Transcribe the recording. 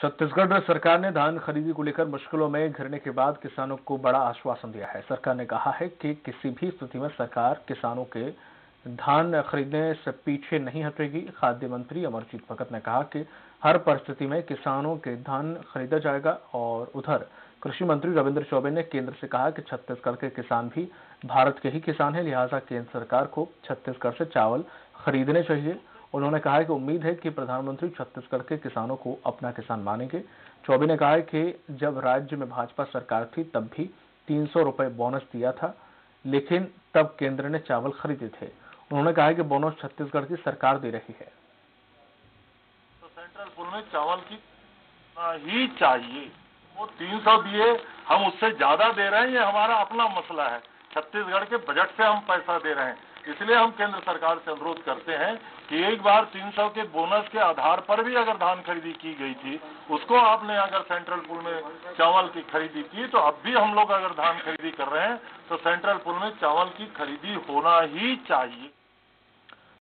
छत्तीसगढ़ सरकार ने धान खरीदी को लेकर मुश्किलों में घिरने के बाद किसानों को बड़ा आश्वासन दिया है। सरकार ने कहा है कि किसी भी स्थिति में सरकार किसानों के धान खरीदने से पीछे नहीं हटेगी। खाद्य मंत्री अमरजीत भगत ने कहा कि हर परिस्थिति में किसानों के धान खरीदा जाएगा। और उधर कृषि मंत्री रविंद्र चौबे ने केंद्र से कहा कि छत्तीसगढ़ के किसान भी भारत के ही किसान हैं, लिहाजा केंद्र सरकार को छत्तीसगढ़ से चावल खरीदने चाहिए। उन्होंने कहा है कि उम्मीद है कि प्रधानमंत्री छत्तीसगढ़ के किसानों को अपना किसान मानेंगे। चौबे ने कहा है कि जब राज्य में भाजपा सरकार थी तब भी 300 रुपए बोनस दिया था, लेकिन तब केंद्र ने चावल खरीदे थे। उन्होंने कहा है कि बोनस छत्तीसगढ़ की सरकार दे रही है। तो सेंट्रल पूल में चावल की ही चाहिए। वो 300 दिए, हम उससे ज्यादा दे रहे हैं, ये हमारा अपना मसला है। छत्तीसगढ़ के बजट से हम पैसा दे रहे हैं, इसलिए हम केंद्र सरकार से अनुरोध करते हैं कि एक बार 300 के बोनस के आधार पर भी अगर धान खरीदी की गई थी, उसको आपने अगर सेंट्रल पूल में चावल की खरीदी की, तो अब भी हम लोग अगर धान खरीदी कर रहे हैं तो सेंट्रल पूल में चावल की खरीदी होना ही चाहिए।